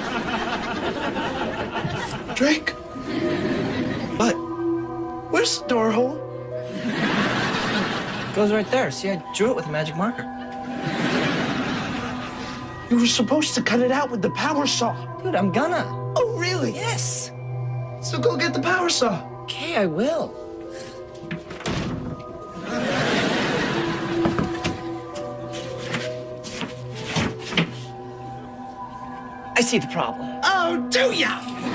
Drake? What? Where's the door hole? It goes right there. See, I drew it with a magic marker. You were supposed to cut it out with the power saw. Dude, I'm gonna. Oh, really? Yes. So go get the power saw. Okay, I will. I see the problem. Oh, do ya?